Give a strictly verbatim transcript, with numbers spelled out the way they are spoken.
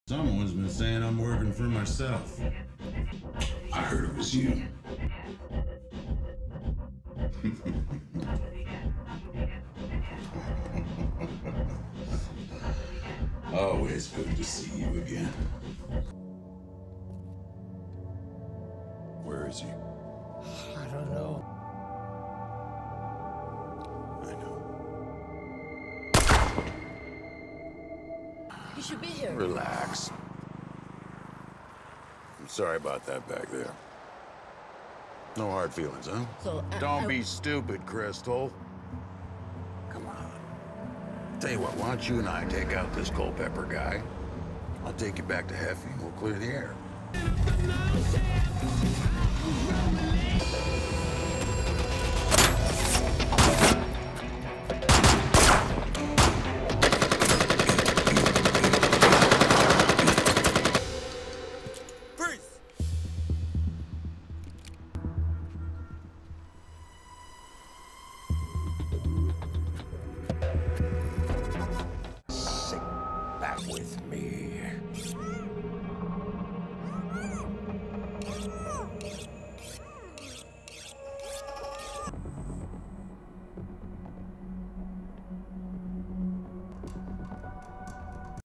Someone's been saying I'm working for myself. I heard it was you. Always good to see you again. Where is he? I don't know. I know. You should be here. Relax. I'm sorry about that back there. No hard feelings, huh? So, I, Don't I, be stupid, Crystal. Come on. Tell you what, why don't you and I take out this Culpepper guy? I'll take you back to Heffy and we'll clear the air. Sit back with me.